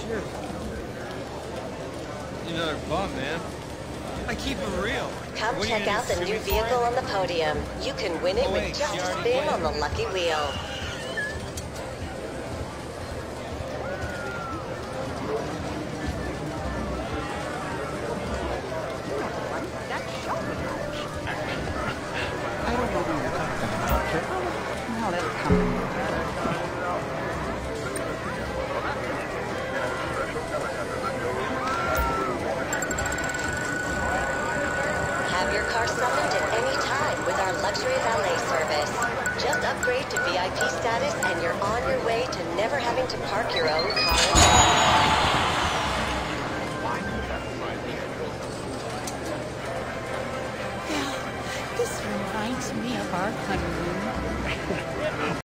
Cheers. Another bum, man. I keep it real. Come check out the new vehicle on the podium. You can win it with just a spin on the lucky wheel. I don't know who you're talking about, kid. Now that's coming. Have your car summoned at any time with our luxury valet service. Just upgrade to VIP status and you're on your way to never having to park your own car again. This reminds me of our honeymoon.